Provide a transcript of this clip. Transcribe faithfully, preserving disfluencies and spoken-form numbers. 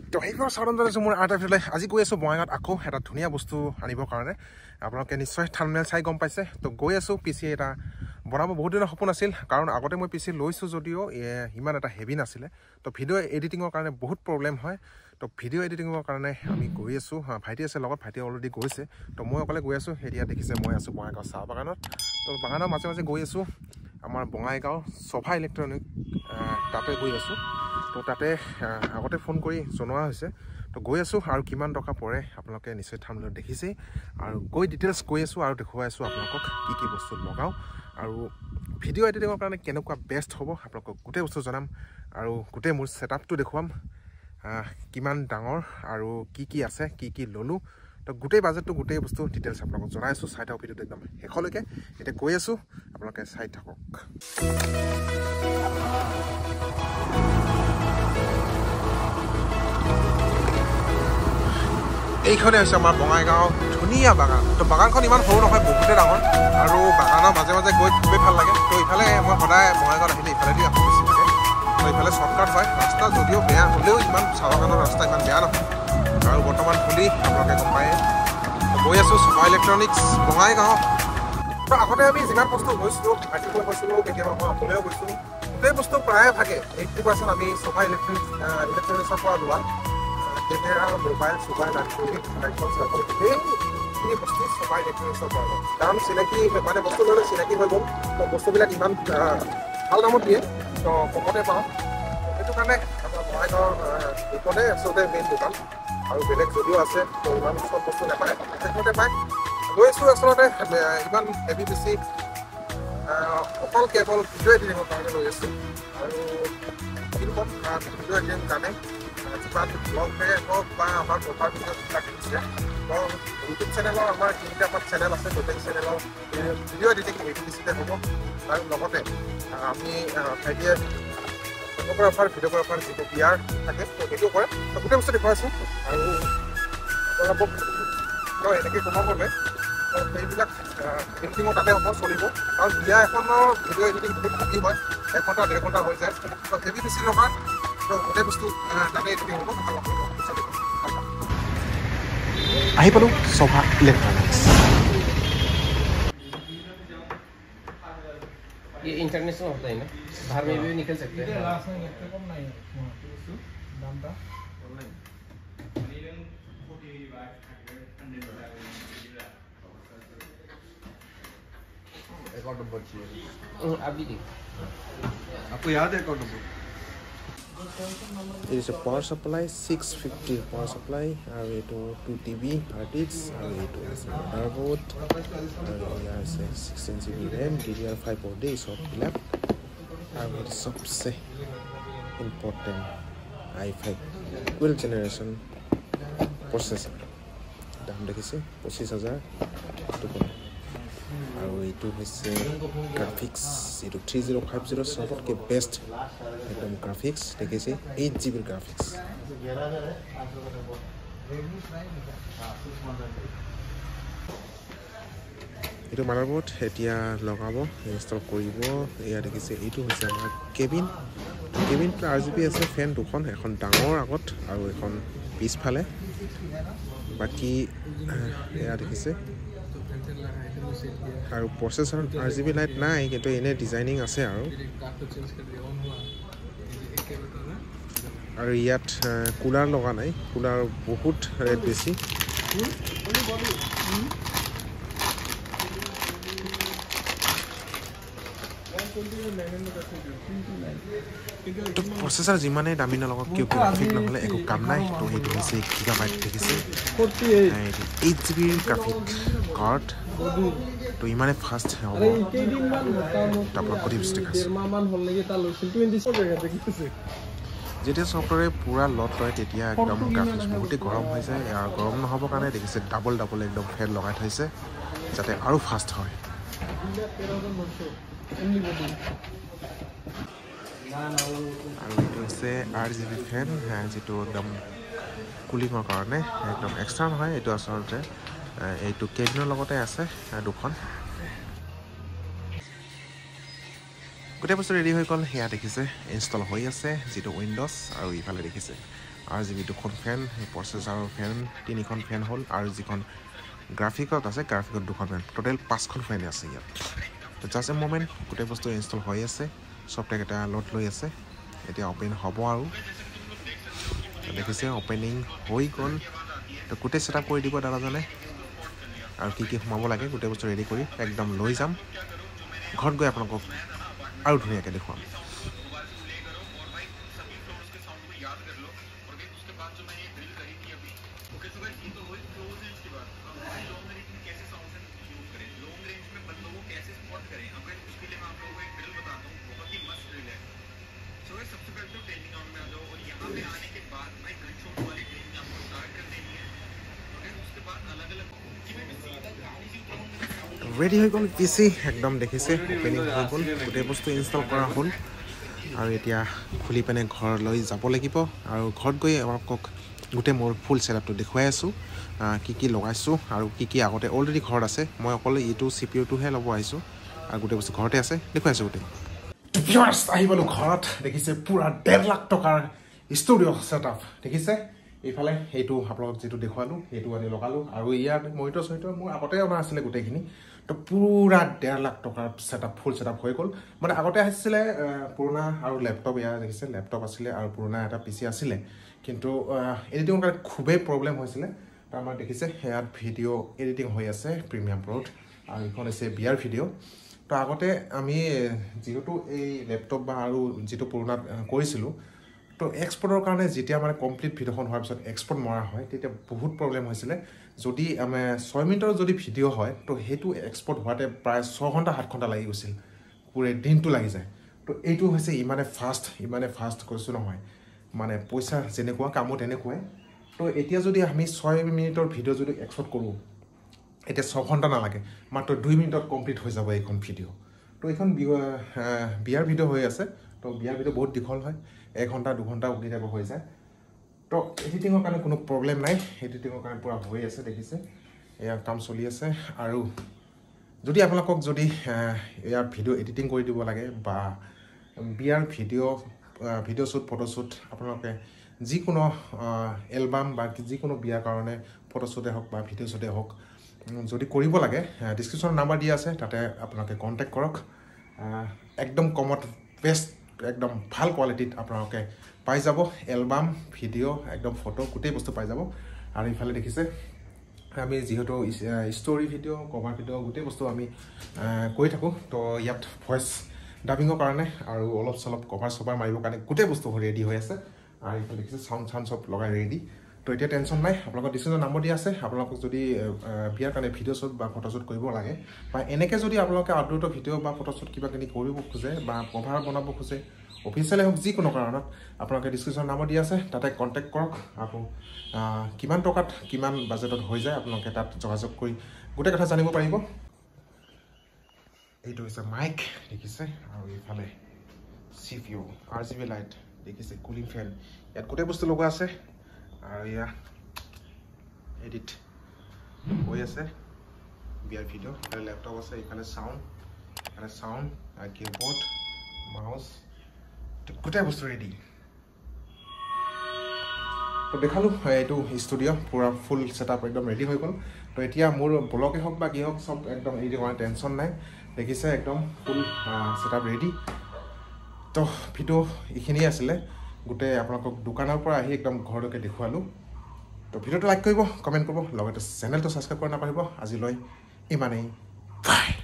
তো সেইবোৰ চাউণ্ডত আছোঁ মোৰ আৰ্ট এফিলে আজি গৈ আছোঁ বঙাইগাঁৱত আকৌ এটা ধুনীয়া বস্তু আনিবৰ কাৰণে আপোনালোকে নিশ্চয় থাম্বনেইল চাই গম পাইছে তো গৈ আছোঁ পি চি এটা বনাব বহুত দিনৰ সপোন আছিল কাৰণ আগতে মই পি চি লৈছোঁ যদিও ইমান এটা হেভি নাছিলে তো ভিডিঅ' এডিটিঙৰ কাৰণে বহুত প্ৰব্লেম হয় তো ভিডিঅ' এডিটিঙৰ কাৰণে আমি গৈ আছোঁ ভাইটি আছে লগত ভাইটি অলৰেডি গৈছে তো মই অকলে গৈ আছোঁ এতিয়া দেখিছে মই আছোঁ বঙাইগাঁও চাহ বাগানত তো বাগানৰ মাজে মাজে গৈ আছোঁ আমাৰ বঙাইগাঁও চফা ইলেক্ট্ৰনিক তাতে গৈ আছোঁ তো তাতে আগতে ফোন কৰি জনোৱা হৈছে তো গৈ আছোঁ আৰু কিমান টকা পৰে আপোনালোকে নিশ্চয় থাম্বনেইলত দেখিছেই আৰু গৈ ডিটেইলছ কৈ আছোঁ আৰু দেখুৱাই আছোঁ আপোনালোকক কি কি বস্তু লগাওঁ আৰু ভিডিঅ' এডিটিঙৰ কাৰণে কেনেকুৱা বেষ্ট হ'ব আপোনালোকক গোটেই বস্তু জনাম আৰু গোটেই মোৰ ছেটআপটো দেখুৱাম কিমান ডাঙৰ আৰু কি কি আছে কি কি ল'লোঁ তো গোটেই বাজেটটো গোটেই বস্তু ডিটেইলছ আপোনালোকক জনাই আছোঁ চাই থাকক ভিডিঅ'টো একদম শেষলৈকে এতিয়া গৈ আছোঁ আপোনালোকে চাই থাকক এইখনে হৈছে আমাৰ বঙাইগাঁও ধুনীয়া বাগান তো বাগানখন ইমান সৰু নহয় বহুতে ডাঙৰ আৰু বাগানৰ মাজে মাজে গৈ খুবেই ভাল লাগে তো ইফালে মই সদায় বঙাইগাঁৱত আহিলে ইফালেদি আকৌ বেছি থাকে তো ইফালে শ্বৰ্টকাট হয় ৰাস্তা যদিও বেয়া হ'লেও ইমান চাহ বাগানৰ ৰাস্তা ইমান বেয়া নহয় আৰু বৰ্তমান খুলি আপোনালোকে গম পায়ে গৈ আছোঁ চফা ইলেক্ট্ৰনিক্স বঙাইগাঁও তো আগতে আমি যিমান বস্তু গৈছিলোঁ ভাইটিলৈ গৈছিলোঁ কেতিয়াবা মই অকলেও গৈছোঁ গোটেই বস্তু প্ৰায়ে থাকে এইট্টি পাৰ্চেণ্ট আমি চফা ইলেক্ট্ৰনিক্স ইলেক্ট্ৰনিক্সৰ পৰা লোৱা কেমেৰা মোবাইল চোবাইল গোটেইখিনি বস্তু চফা ইলেক্ট্ৰনিক্সৰ পৰা লওঁ কাৰণ চিনাকি মানে বস্তু ল'লে চিনাকি হৈ গ'ল তো বস্তুবিলাক ইমান ভাল দামত দিয়ে তো কমতে পাওঁ সেইটো কাৰণে আমাৰ বঙাইগাঁৱৰ এইখনে আচলতে মেইন দোকান আৰু বেলেগ যদিও আছে তো ইমান চব বস্তু নাপায় সেইখনতে পায় গৈ আছোঁ আচলতে ইমান হেভি বেছি অকল কেৱল ভিডিঅ' এডিটিঙৰ কাৰণে লৈ আছোঁ আৰু কিন্তু ভিডিঅ' এডিটিং কাৰণে যিমান ব্লগে হওক বা আমাৰ প্ৰফাইল ভিডিঅ'বিলাক দিছে তো ইউটিউব চেনেলৰ আমাৰ তিনিটামান চেনেল আছে গোটেই চেনেলৰ ভিডিঅ' এডিটিং এইটো বেছিতে হ'ব আৰু লগতে আমি ভাইটিয়ে ফটোগ্ৰাফাৰ ভিডিঅ'গ্ৰাফাৰ যিটো বিয়াৰ থাকে তো সেইটো কৰে তো গোটেই বস্তু দেখুৱাইছোঁ আৰু আপোনালোকক তো এনেকৈ ক'ব গ'লে সেইবিলাক এডিটিঙৰ তাতে হ'ব চলিব কাৰণ বিয়া এখনৰ ভিডিঅ' এডিটিং বহুত হেভি হয় এঘণ্টা ডেৰ ঘণ্টা হৈ যায় তো হেভি বেছি নহয় তো গোটেই বস্তু তাতে এডিটিং হ'ব আহি পালোঁ চফা ইলেক্ট্ৰনিক্স ये इंटरनेशनल होता है ना बाहर में भी निकल सकते हैं अकाउंट नंबर चाहिए अभी नहीं आपको याद है account number It is a power supply six fifty power supply and it two T V hard disks and it is a motherboard and it has a sixteen G B RAM D D R five four days of left and it is सबसे important i five twelve generation processor दाम देखिसे পঁচিছ হাজাৰ टुकड़ा আৰু এইটো হৈছে graphics এইটো three zero' five zero' চবতকৈ বেষ্ট একদম গ্ৰাফিক্স দেখিছে এইট জি বিৰ গ্ৰাফিক্স এইটো মাদাৰবোৰ্ড এতিয়া লগাব ইনষ্টল কৰিব এয়া দেখিছে এইটো হৈছে আমাৰ cabin cabin R G B আছে ফেন দুখন এখন ডাঙৰ আগত আৰু এখন পিছফালে বাকী এয়া দেখিছে আৰু processor R G B light নাই কিন্তু এনে ডিজাইনিং আছে আৰু আৰু ইয়াত কুলাৰ লগা নাই কুলাৰ বহুত ৰেট বেছি প্ৰচেছৰ যিমানেই দামী নলগাওক কিয় গ্ৰাফিক নহ'লে একো কাম নাই তো এইটো হৈছে গিগাবাইট দেখিছে এইট জি বিৰ গ্ৰাফিক কাৰ্ড তো ইমানে ফাষ্ট হ'ব আপোনাক অতি বেছি দেখাইছোঁ যেতিয়া ছফ্টৱেৰে পূৰা লট লয় তেতিয়া একদম গ্ৰাফিক্স বহুতেই গৰম হৈ যায় আৰু গৰম নহ'বৰ কাৰণে দেখিছে ডাবল ডাবল একদম ফেন লগাই থৈছে যাতে আৰু ফাষ্ট হয় আৰু এইটো হৈছে আৰ জি বি ফেন যিটো একদম কুলিঙৰ কাৰণে একদম এক্সট্ৰা নহয় এইটো আচলতে এইটো কেবিনৰ লগতে আছে দুখন গোটেই বস্তু ৰেডি হৈ গ'ল সেয়া দেখিছে ইনষ্টল হৈ আছে যিটো উইণ্ড'জ আৰু ইফালে দেখিছে আৰ জি বি দুখন ফেন প্ৰচেছাৰৰ ফেন তিনিখন ফেন হ'ল আৰু যিখন গ্ৰাফিকত আছে গ্ৰাফিকত দুখন ফেন টোটেল পাঁচখন ফেন আছে ইয়াত তো জাষ্ট এ মোমেণ্ট গোটেই বস্তু ইনষ্টল হৈ আছে ছফ্টৱেৰ এটা লোড লৈ আছে এতিয়া অপেন হ'ব আৰু দেখিছে অপেনিং হৈ গ'ল তো গোটেই ছেটআপ কৰি দিব দাদাজনে আৰু কি কি সোমাব লাগে গোটেই বস্তু ৰেডি কৰি একদম লৈ যাম ঘৰত গৈ আপোনালোকক আৰু ধুনীয়াকৈ দেখুৱাম ৰেডি হৈ গ'ল পিচি একদম দেখিছে অপেনিং হৈ গ'ল গোটেই বস্তু ইনষ্টল কৰা হ'ল আৰু এতিয়া খুলি পিনে ঘৰলৈ যাব লাগিব আৰু ঘৰত গৈ আপোনালোকক গোটেই মোৰ ফুল ছেটআপটো দেখুৱাই আছোঁ কি কি লগাইছোঁ আৰু কি কি আগতে অলৰেডি ঘৰত আছে মই অকল এইটো চি পি ইউটোহে ল'ব আহিছোঁ আৰু গোটেই বস্তু ঘৰতে আছে দেখুৱাই আছোঁ গোটেই আহি পালোঁ ঘৰত দেখিছে পূৰা ডেৰ লাখ টকাৰ ষ্টুডিঅ' ছেটআপ দেখিছে এইফালে সেইটো আপোনালোকক যিটো দেখুৱালোঁ সেইটো আনি লগালোঁ আৰু ইয়াত মনিটৰ চনিটৰ মোৰ আগতে অনা আছিলে গোটেইখিনি তো পূৰা ডেৰ লাখ টকাৰ ছেটআপ ফুল ছেটআপ হৈ গ'ল মানে আগতে আহিছিলে পুৰণা আৰু লেপটপ এয়া দেখিছে লেপটপ আছিলে আৰু পুৰণা এটা পি চি আছিলে কিন্তু এডিটিঙৰ কাৰণে খুবেই প্ৰব্লেম হৈছিলে তো আমাৰ দেখিছে ইয়াত ভিডিঅ' এডিটিং হৈ আছে প্ৰিমিয়াম প্ৰ'ত আৰু এইখন হৈছে বিয়াৰ ভিডিঅ' তো আগতে আমি যিহেতু এই লেপটপ বা আৰু যিটো পুৰণা কৰিছিলোঁ তো এক্সপৰ্টৰ কাৰণে যেতিয়া মানে কমপ্লিট ভিডিঅ'খন হোৱাৰ পিছত এক্সপৰ্ট মৰা হয় তেতিয়া বহুত প্ৰব্লেম হৈছিলে যদি আমি ছয় মিনিটৰ যদি ভিডিঅ' হয় তো সেইটো এক্সপৰ্ট হোৱাতে প্ৰায় ছয় ঘণ্টা সাত ঘণ্টা লাগি গৈছিল পুৰে দিনটো লাগি যায় তো এইটো হৈছে ইমানে ফাষ্ট ইমানে ফাষ্ট কৈছোঁ নহয় মানে পইচা যেনেকুৱা কামো তেনেকুৱাই তো এতিয়া যদি আমি ছয় মিনিটৰ ভিডিঅ' যদি এক্সপৰ্ট কৰোঁ এতিয়া ছয় ঘণ্টা নালাগে মাত্ৰ দুই মিনিটত কমপ্লিট হৈ যাব এইখন ভিডিঅ' তো এইখন বিয়াৰ ভিডিঅ' হৈ আছে তো বিয়াৰ ভিডিঅ' বহুত দীঘল হয় এঘণ্টা দুঘণ্টা উঠি যাব হৈ যায় তো এডিটিঙৰ কাৰণে কোনো প্ৰব্লেম নাই এডিটিঙৰ কাৰণে পূৰা হৈ আছে দেখিছে এয়া কাম চলি আছে আৰু যদি আপোনালোকক যদি ইয়াৰ ভিডিঅ' এডিটিং কৰি দিব লাগে বা বিয়াৰ ভিডিঅ' ভিডিঅ' শ্বুট ফটোশ্বুট আপোনালোকে যিকোনো এলবাম বা যিকোনো বিয়াৰ কাৰণে ফটোশ্বুটে হওক বা ভিডিঅ' শ্বুটে হওক যদি কৰিব লাগে ডিছক্ৰিপশ্যনত নাম্বাৰ দিয়া আছে তাতে আপোনালোকে কণ্টেক্ট কৰক একদম কমত বেষ্ট একদম ভাল কোৱালিটিত আপোনালোকে পাই যাব এলবাম ভিডিঅ' একদম ফটো গোটেই বস্তু পাই যাব আৰু ইফালে দেখিছে আমি যিহেতু ষ্টৰি ভিডিঅ' কভাৰ ভিডিঅ' গোটেই বস্তু আমি কৰি থাকোঁ তো ইয়াত ভইচ ডাবিঙৰ কাৰণে আৰু অলপ চলপ কভাৰ চভাৰ মাৰিবৰ কাৰণে গোটেই বস্তু ৰেডি হৈ আছে আৰু ইফালে দেখিছে চাউণ্ড চাউণ্ড চব লগাই ৰেডি তো এতিয়া টেনশ্যন নাই আপোনালোকৰ ডিছক্ৰিপশ্যনত নম্বৰ দিয়া আছে আপোনালোকক যদি বিয়াৰ কাৰণে ভিডিঅ' শ্বুট বা ফটোশ্বুট কৰিব লাগে বা এনেকৈ যদি আপোনালোকে আউটডোৰৰ ভিডিঅ' বা ফটোশ্বুট কিবা কিনি কৰিব খোজে বা কভাৰ বনাব খোজে অফিচিয়েলে হওক যিকোনো কাৰণত আপোনালোকে ডিছক্ৰিপশ্যনত নম্বৰ দিয়া আছে তাতে কণ্টেক্ট কৰক আকৌ কিমান টকাত কিমান বাজেটত হৈ যায় আপোনালোকে তাত যোগাযোগ কৰি গোটেই কথা জানিব পাৰিব এইটো হৈছে মাইক দেখিছে আৰু এইফালে C P U R G B light দেখিছে কুলিং ফেন ইয়াত গোটেই বস্তু লগোৱা আছে আৰু এয়া এডিট হৈ আছে বিয়াৰ ভিডিঅ' ইফালে লেপটপ আছে ইফালে চাউণ্ড ইফালে চাউণ্ড আৰু কিবৰ্ড মাউচ গোটেই বস্তু ৰেডি তো দেখালোঁ এইটো ষ্টুডিঅ' পূৰা ফুল ছেটআপ একদম ৰেডি হৈ গ'ল তো এতিয়া মোৰ ব্লগে হওক বা কি হওক চব একদম ৰেডি কৰা টেনশ্যন নাই দেখিছে একদম ফুল ছেটআপ ৰেডি তো ভিডিঅ' এইখিনিয়ে আছিলে গোটেই আপোনালোকক দোকানৰ পৰা আহি একদম ঘৰলৈকে দেখুৱালোঁ তো ভিডিঅ'টো লাইক কৰিব কমেণ্ট কৰিব লগতে চেনেলটো ছাবস্ক্ৰাইব কৰিব নাপাহৰিব আজিলৈ ইমানেই বাই